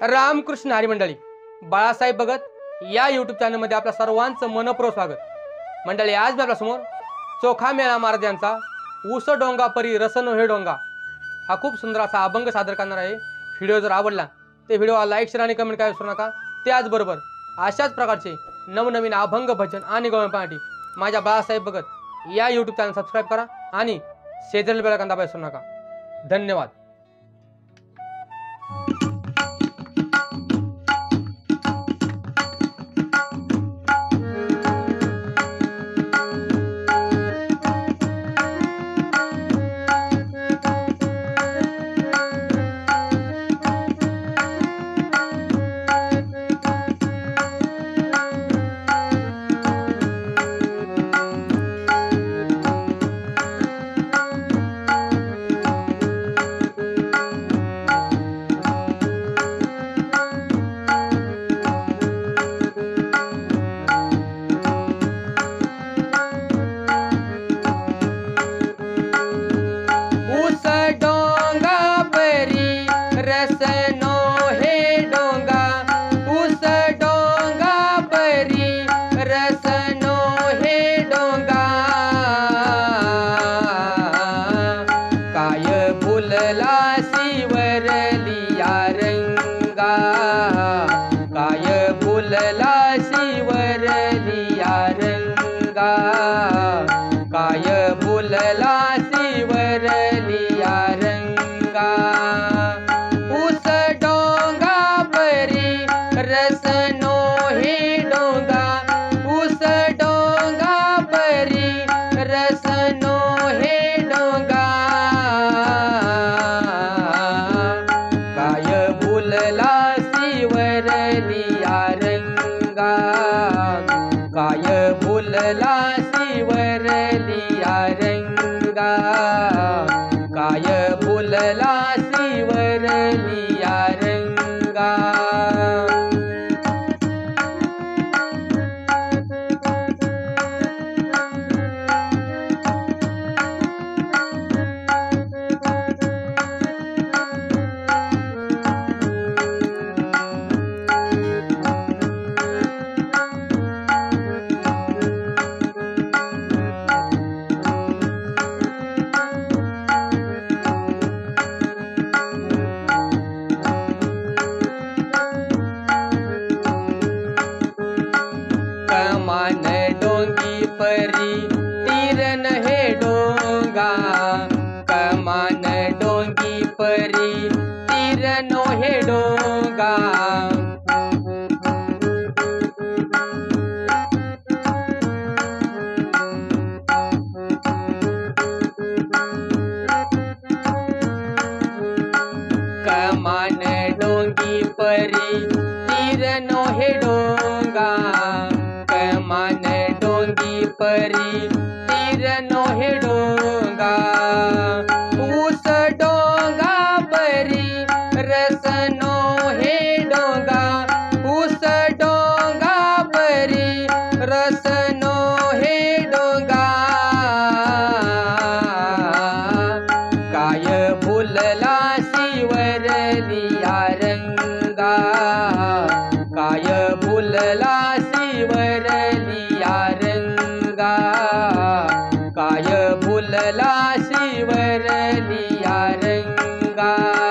रामकृष्ण हरी मंडळी, बाळासाहेब भगत या यूट्यूब चॅनलमध्ये आपल्या सर्वांचं मनपूर्वक स्वागत। मंडळी, आज मी आपल्यासमोर चोखा मेळा महाराज यांचा ऊस डोंगा परी रसनो हे डोंगा हा खूप सुंदर असा अभंग सादर करणार आहे। व्हिडिओ जर आवडला ते व्हिडिओला लाईक शेअर आणि कमेंट करायला विसरू नका। त्याचबरोबर अशाच प्रकारचे नवनवीन अभंग भजन आणि गवळण पाहण्यासाठी माझ्या बाळासाहेब भगत या यूट्यूब चॅनल सबस्क्राईब करा आणि शेजारील बेल आयकॉन दाबायला विसरू नका। धन्यवाद। रसनो हे डोंगा ऊस डोंगा परी रसनो हे डोंगा काय फुलला शिवरलिया रंगा काय फुलला शिवरलिया रंगा काय फुलला शिवरलिया रंगा रसनो हे डोंगा ऊस डोंगा परी रसनो हे डोंगा काय फुलला शिवरलिया रंगा काय फुलला शिवरलिया रंगा काय फुलला शिवरलिया रंगा। कमान डोंगी परी तीरन हे डोंगा कमान डोंगी परी तीरनो हे डोंगा कमान डोंगी परी तीरनो हे डोंगा कमान डोंगी परी तीरनो हे डोंगा ऊस डोंगा परी रसनो हे डोंगा ऊस डोंगा परी रसनो हे डोंगा काय फुलला शिवरलिया रंगा काय फुलला शिवरलिया रंगा काय फुलला शिवरलिया रंगा।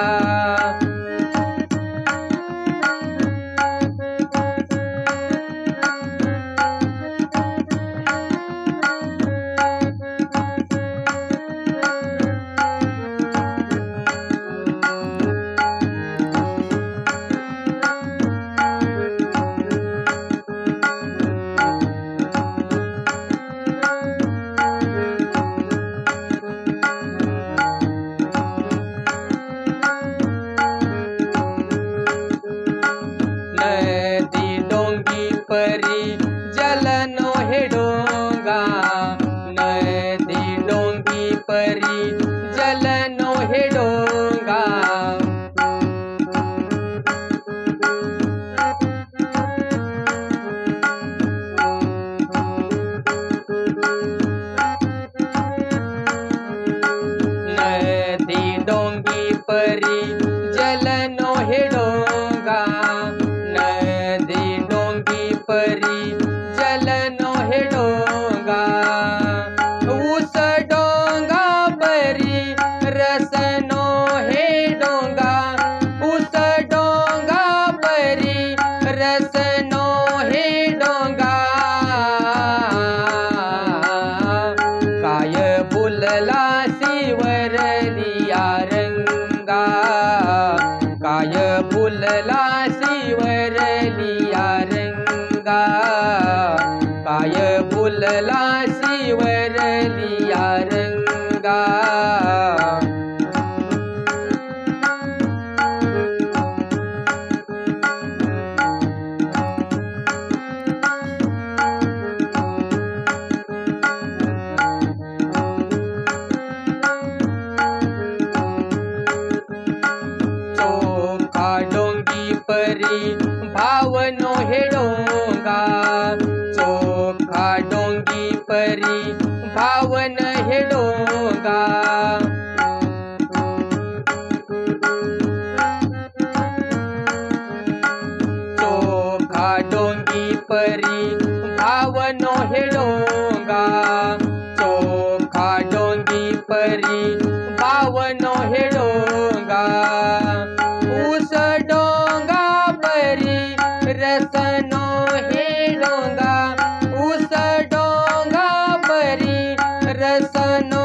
नदी डोंगी परी जलनो हे डोंगा नदी डोंगी परी जलनो हे डोंगा नदी डोंगी परी जलनो हे डोंगा परी भावन हे डोंगा चोखा डोंगी परी भावनो हे डोंगा चोखा डोंगी परी भावनो हे डोंगा ऊस डोंगा परी रसनो हे डोंगा ऊस डोंगा परी रसनो